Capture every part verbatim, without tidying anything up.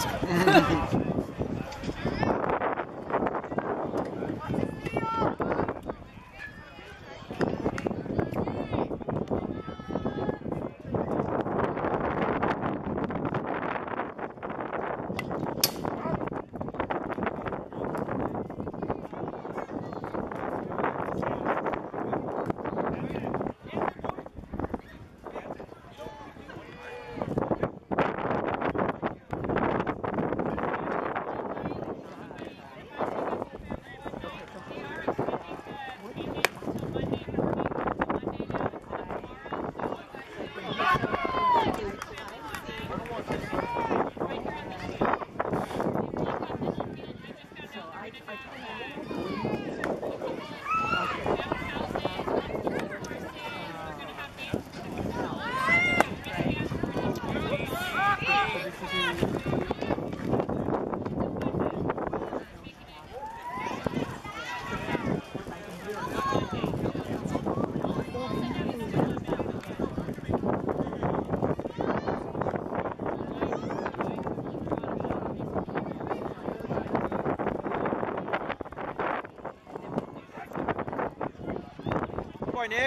risk. Boy, Nick.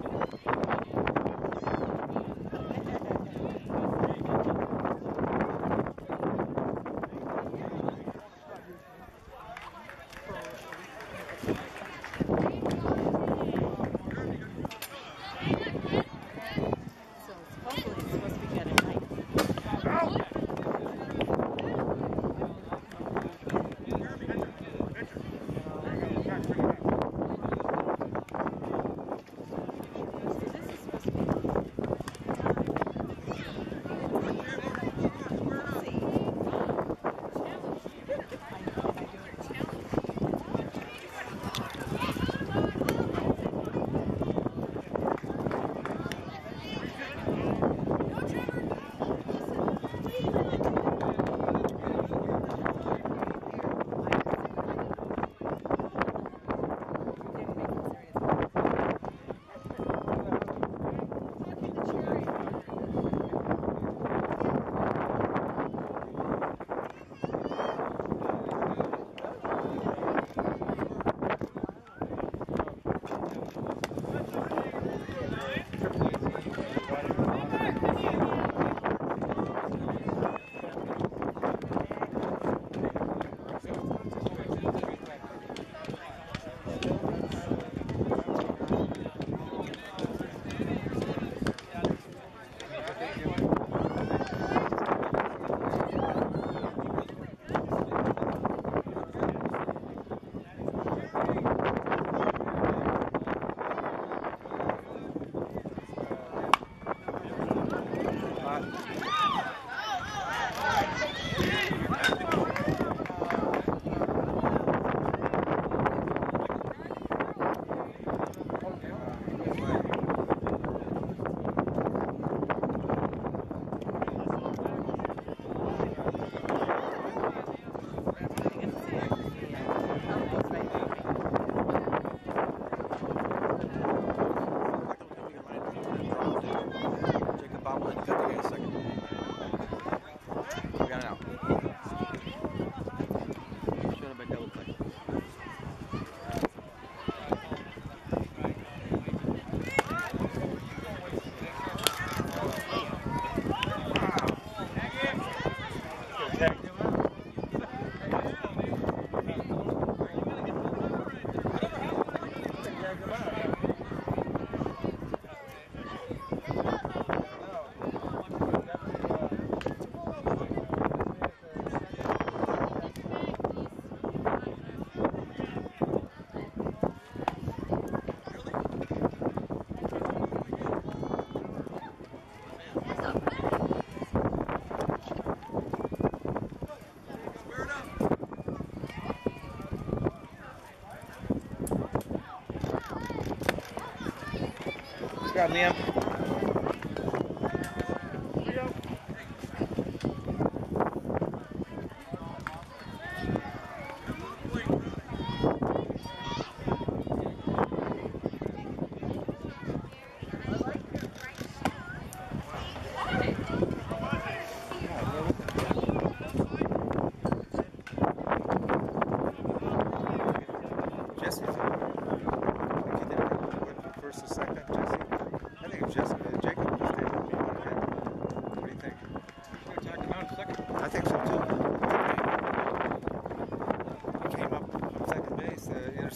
Good job, Liam.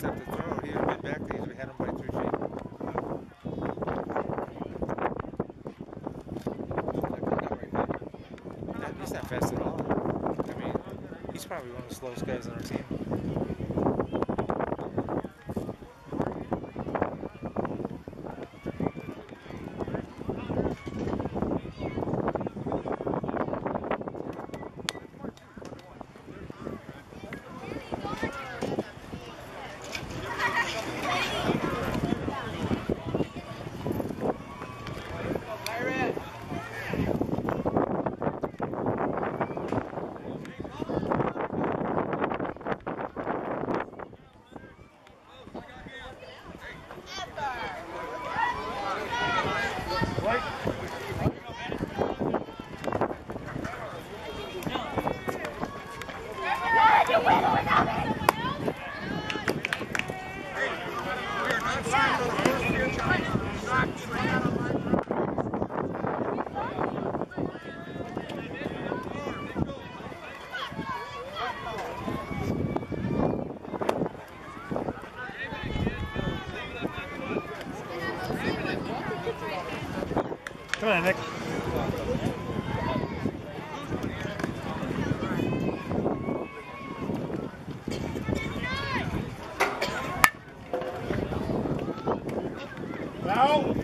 except to throw. He had been back there, he had him by three feet. That, he's not fast at all. I mean, he's probably one of the slowest guys on our team. Come on, Nick. Now.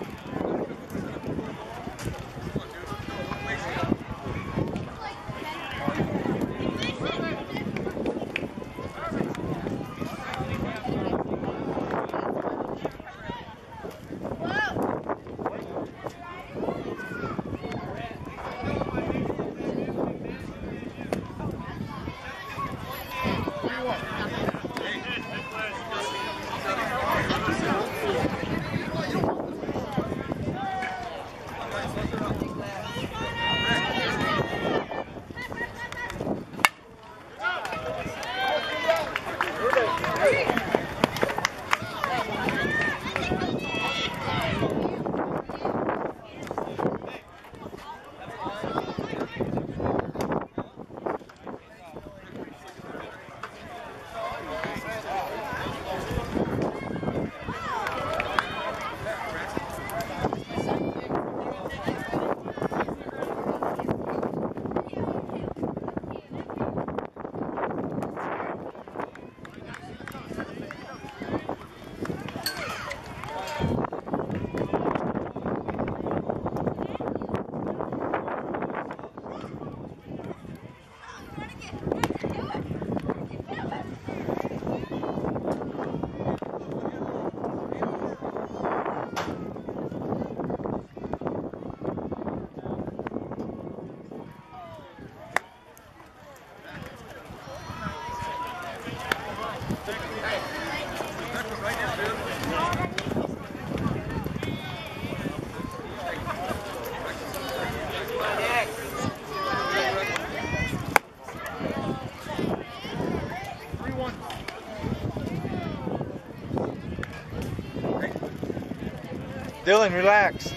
Dylan, relax.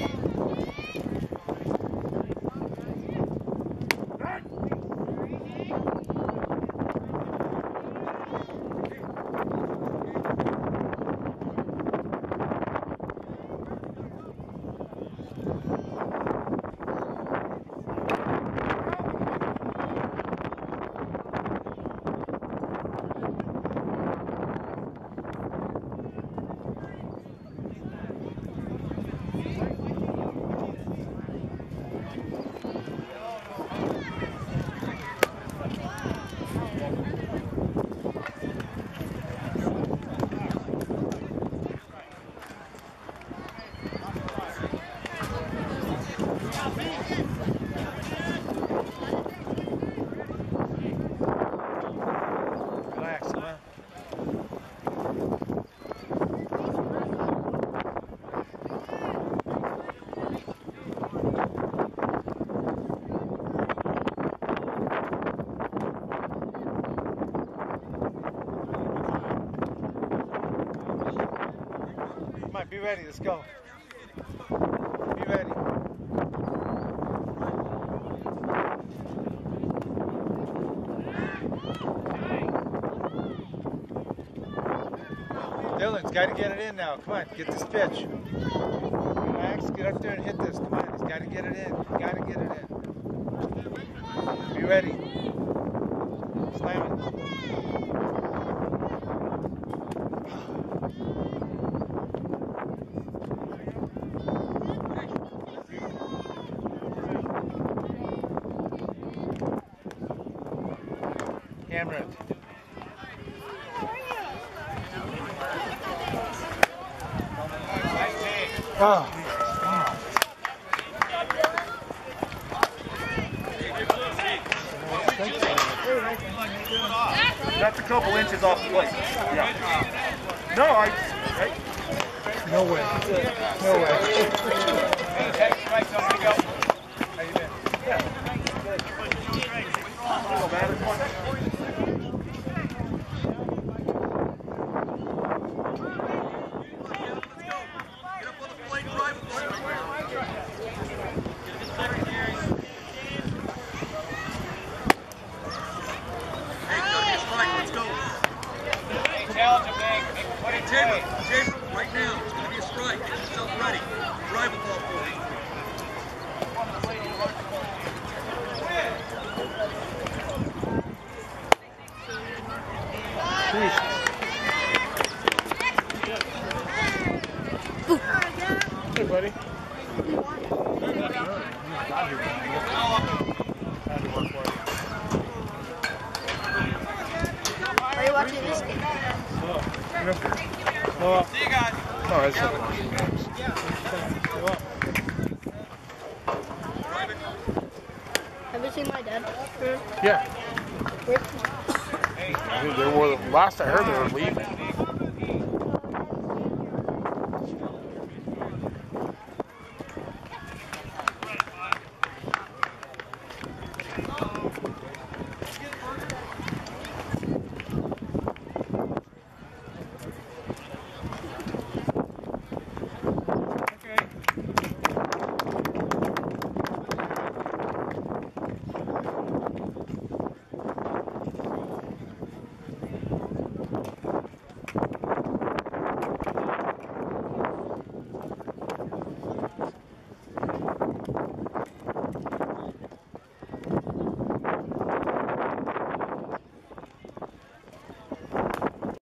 Be ready, let's go. Be ready. Dylan's got to get it in now. Come on, get this pitch. Max, get up there and hit this. Come on, he's got to get it in. Got to get it in. Be ready. Slam it. Hammer it. Oh. That's a couple inches off the plate. Yeah. No, I. Hey. No way. No way. Hey, right, so here we go. How you been? Yeah. Hello, man. Jaber, Jaber, right now, it's going to be a strike. Get yourself ready. Drive a ball for me. Hey, buddy. Are you watching this game? Well, See you guys. no, it's not. Have you seen my dad? Yeah. Where? They were, last I heard, they were leaving.